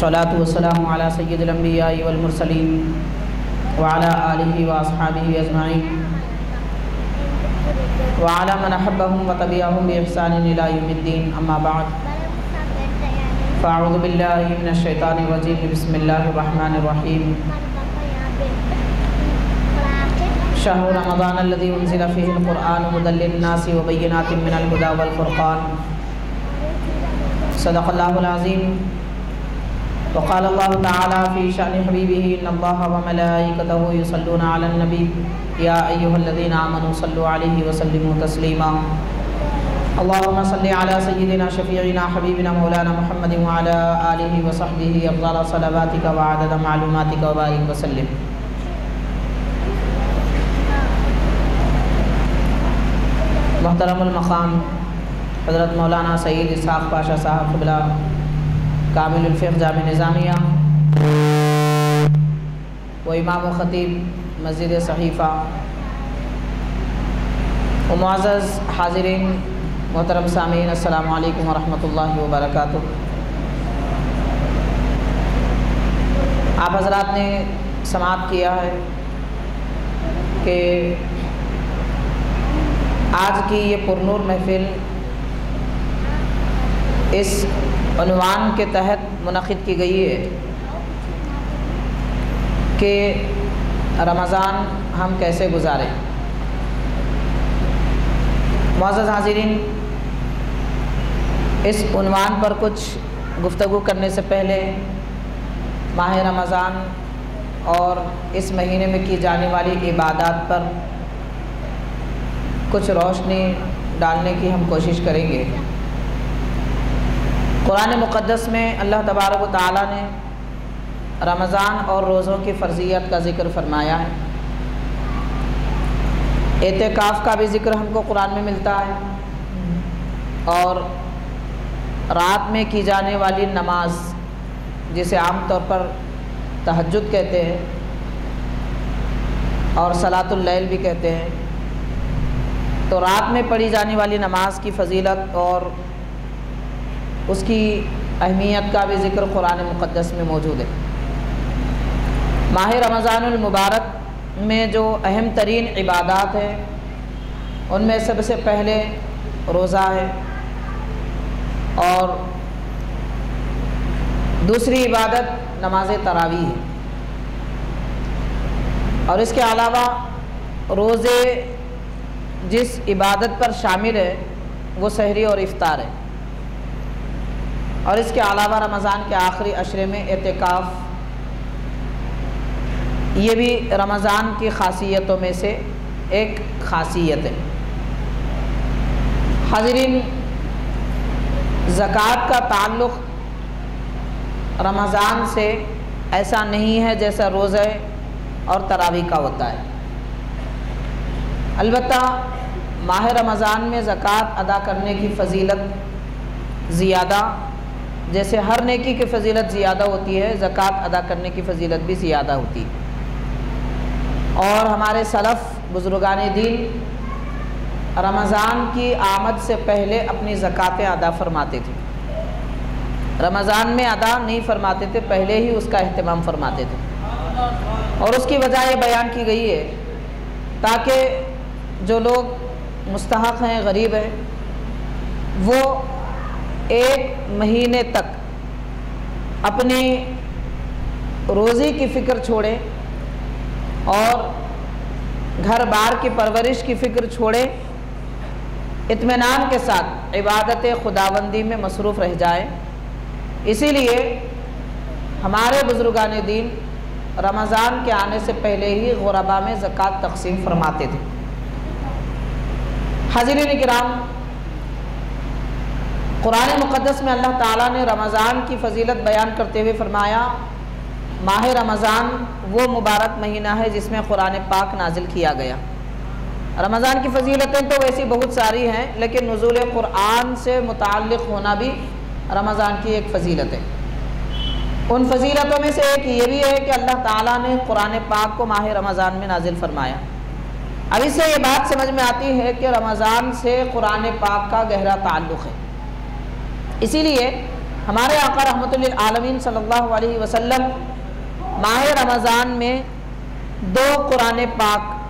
الصلاة والسلام على سید الانبیاء والمرسلین وعلى آلہ واصحابہ اجمعین وعلى من احبهم وتبعهم بإحسان إلى يوم الدين اما بعد فاعوذ باللہ من الشیطان الرجیم بسم اللہ الرحمن الرحیم شہر رمضان الذي انزل فيه القرآن هدى للناس وبينات من الهدى والفرقان صدق اللہ العظیم وقال اللہ تعالی فی شأن حبیبہ ان اللہ وملائکتہ یصلون علی النبی یا ایہا الذین آمنوا صلوا علیہ وسلموا تسلیما اللہم صل علی سیدنا شفیعنا حبیبنا مولانا محمد وعلی آلہ وصحبہ افضل صلواتک وعدد معلوماتک وبارک وسلم۔ محترم المقام حضرت مولانا سید اسحاق پاشا صاحب قبلہ کامل الفقہ جامع نظامیہ و امام و خطیب مسجد صحیفہ و معزز حاضرین محترم سامعین السلام علیکم ورحمۃ اللہ وبرکاتہ۔ آپ حضرات نے سماعت کیا ہے کہ آج کی یہ پرنور محفل اس عنوان کے تحت منعقد کی گئی ہے کہ رمضان ہم کیسے گزاریں۔ معزز حاضرین، اس عنوان پر کچھ گفتگو کرنے سے پہلے ماہ رمضان اور اس مہینے میں کی جانے والی عبادات پر کچھ روشنی ڈالنے کی ہم کوشش کریں گے۔ قرآن مقدس میں اللہ تبارک و تعالیٰ نے رمضان اور روزوں کی فرضیت کا ذکر فرمایا ہے۔ اعتکاف کا بھی ذکر ہم کو قرآن میں ملتا ہے، اور رات میں کی جانے والی نماز جسے عام طور پر تہجد کہتے ہیں اور صلاۃ اللیل بھی کہتے ہیں، تو رات میں پڑھی جانے والی نماز کی فضیلت اور اس کی اہمیت کا بھی ذکر قرآن مقدس میں موجود ہے۔ ماہ رمضان المبارک میں جو اہم ترین عبادات ہیں ان میں سب سے پہلے روزہ ہے، اور دوسری عبادت نماز تراویح ہے، اور اس کے علاوہ روزے جس عبادت پر شامل ہے وہ سحری اور افطار ہے، اور اس کے علاوہ رمضان کے آخری عشرے میں اعتکاف، یہ بھی رمضان کی خاصیتوں میں سے ایک خاصیت ہے۔ حاضرین، زکوٰۃ کا تعلق رمضان سے ایسا نہیں ہے جیسا روزے اور تراویح کا ہوتا ہے۔ البتہ ماہ رمضان میں زکوٰۃ ادا کرنے کی فضیلت زیادہ، جیسے ہر نیکی کی فضیلت زیادہ ہوتی ہے، زکوٰۃ ادا کرنے کی فضیلت بھی زیادہ ہوتی ہے، اور ہمارے سلف بزرگان دین رمضان کی آمد سے پہلے اپنی زکوٰۃیں ادا فرماتے تھے۔ رمضان میں ادا نہیں فرماتے تھے، پہلے ہی اس کا اہتمام فرماتے تھے، اور اس کی وجہ یہ بیان کی گئی ہے تاکہ جو لوگ مستحق ہیں، غریب ہیں، وہ ایک مہینے تک اپنی روزی کی فکر چھوڑیں اور گھر بار کی پرورش کی فکر چھوڑیں، اطمینان کے ساتھ عبادت خداوندی میں مصروف رہ جائیں۔ اسی لیے ہمارے بزرگان دین رمضان کے آنے سے پہلے ہی غربا میں زکوٰۃ تقسیم فرماتے تھے۔ حاضرین کرام، قرآن مقدس میں اللہ تعالیٰ نے رمضان کی فضیلت بیان کرتے ہوئے فرمایا، ماہ رمضان وہ مبارک مہینہ ہے جس میں قرآن پاک نازل کیا گیا۔ رمضان کی فضیلتیں تو ویسی بہت ساری ہیں، لیکن نزول قرآن سے متعلق ہونا بھی رمضان کی ایک فضیلت ہے۔ ان فضیلتوں میں سے ایک یہ بھی ہے کہ اللہ تعالیٰ نے قرآن پاک کو ماہ رمضان میں نازل فرمایا۔ اب اس سے یہ بات سمجھ میں آتی ہے کہ رمضان سے قرآن پاک کا گہرا تعلق ہے، اسی لیے ہمارے آقا رحمۃ للعالمین صلی اللہ علیہ وسلم ماہ رمضان میں 2 قرآن پاک